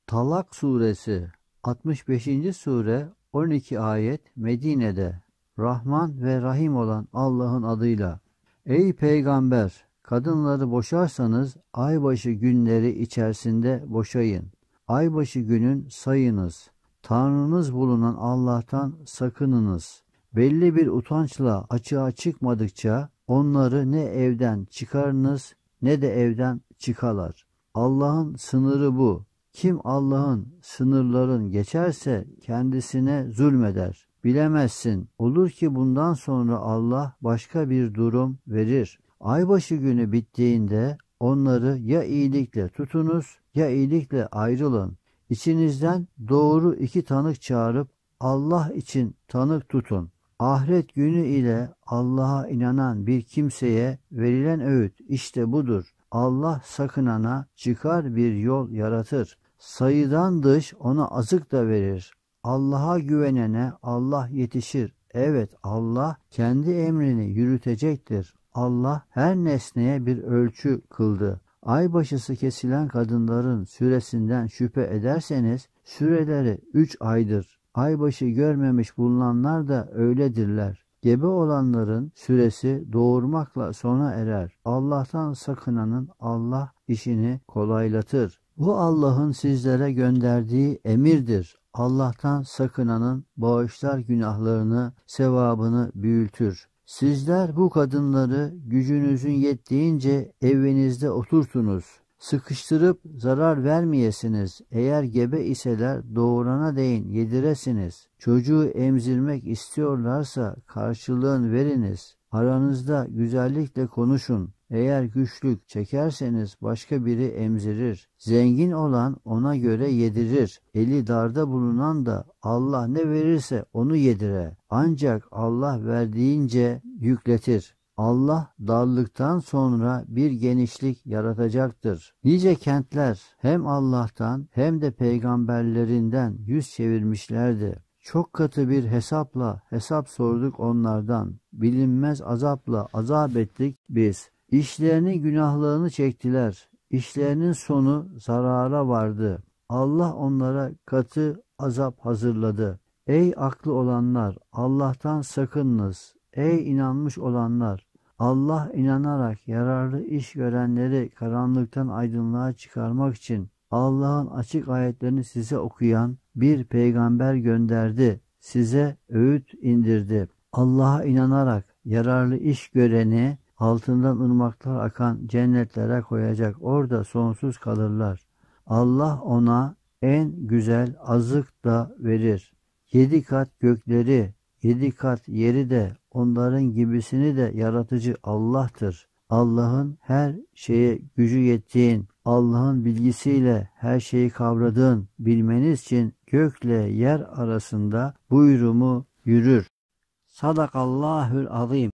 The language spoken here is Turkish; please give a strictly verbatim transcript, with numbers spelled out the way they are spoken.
Talak suresi altmış beşinci sure on iki ayet Medine'de. Rahman ve Rahim olan Allah'ın adıyla. Ey peygamber! Kadınları boşarsanız aybaşı günleri içerisinde boşayın. Aybaşı günün sayınız. Tanrınız bulunan Allah'tan sakınınız. Belli bir utançla açığa çıkmadıkça onları ne evden çıkarınız ne de evden çıkarlar. Allah'ın sınırı bu. Kim Allah'ın sınırların geçerse kendisine zulmeder. Bilemezsin. Olur ki bundan sonra Allah başka bir durum verir. Aybaşı günü bittiğinde onları ya iyilikle tutunuz ya iyilikle ayrılın. İçinizden doğru iki tanık çağırıp Allah için tanık tutun. Ahiret günü ile Allah'a inanan bir kimseye verilen öğüt işte budur. Allah sakınana çıkar bir yol yaratır. Sayıdan dış ona azık da verir. Allah'a güvenene Allah yetişir. Evet, Allah kendi emrini yürütecektir. Allah her nesneye bir ölçü kıldı. Aybaşısı kesilen kadınların süresinden şüphe ederseniz süreleri üç aydır. Aybaşı görmemiş bulunanlar da öyledirler. Gebe olanların süresi doğurmakla sona erer. Allah'tan sakınanın Allah işini kolaylatır. Bu Allah'ın sizlere gönderdiği emirdir. Allah'tan sakınanın bağışlar günahlarını, sevabını büyütür. Sizler bu kadınları gücünüzün yettiğince evinizde oturtunuz. Sıkıştırıp zarar vermeyesiniz. Eğer gebe iseler doğurana değin yediresiniz. Çocuğu emzirmek istiyorlarsa karşılığını veriniz. Aranızda güzellikle konuşun. Eğer güçlük çekerseniz başka biri emzirir. Zengin olan ona göre yedirir. Eli darda bulunan da Allah ne verirse onu yedire. Ancak Allah verdiğince yükletir. Allah darlıktan sonra bir genişlik yaratacaktır. Nice kentler hem Allah'tan hem de peygamberlerinden yüz çevirmişlerdi. Çok katı bir hesapla hesap sorduk onlardan. Bilinmez azapla azap ettik biz. İşlerinin günahlarını çektiler. İşlerinin sonu zarara vardı. Allah onlara katı azap hazırladı. Ey aklı olanlar! Allah'tan sakınınız. Ey inanmış olanlar! Allah inanarak yararlı iş görenleri karanlıktan aydınlığa çıkarmak için Allah'ın açık ayetlerini size okuyan bir peygamber gönderdi. Size öğüt indirdi. Allah'a inanarak yararlı iş göreni altından ırmaklar akan cennetlere koyacak. Orada sonsuz kalırlar. Allah ona en güzel azık da verir. Yedi kat gökleri, yedi kat yeri de onların gibisini de yaratıcı Allah'tır. Allah'ın her şeye gücü yettiğin, Allah'ın bilgisiyle her şeyi kavradığın bilmeniz için gökle yer arasında buyrumu yürür. Sadakallahül azim.